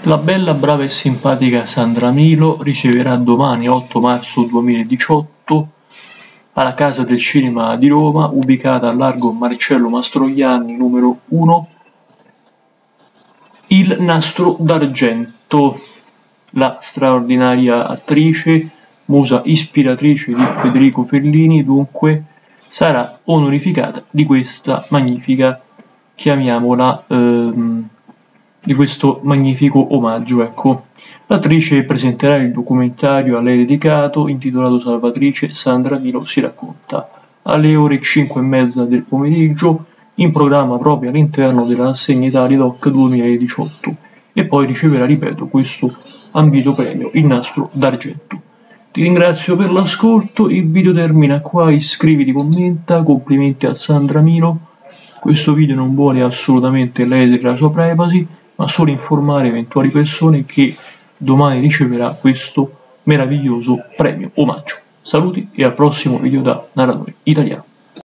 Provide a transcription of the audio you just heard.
La bella, brava e simpatica Sandra Milo riceverà domani 8 marzo 2018 alla Casa del Cinema di Roma, ubicata a largo Marcello Mastroianni numero 1, il Nastro d'Argento. La straordinaria attrice, musa ispiratrice di Federico Fellini, dunque, sarà onorificata di questa magnifica, chiamiamola, di questo magnifico omaggio, ecco. L'attrice presenterà il documentario a lei dedicato, intitolato Salvatrice, Sandra Milo si racconta, alle ore 5:30 del pomeriggio, in programma proprio all'interno della rassegna Italia Doc 2018, e poi riceverà, ripeto, questo ambito premio, il Nastro d'Argento. Ti ringrazio per l'ascolto, il video termina qua, iscriviti, commenta, complimenti a Sandra Milo. Questo video non vuole assolutamente ledere la sua privacy, ma solo informare eventuali persone che domani riceverà questo meraviglioso premio omaggio. Saluti e al prossimo video da narratore italiano.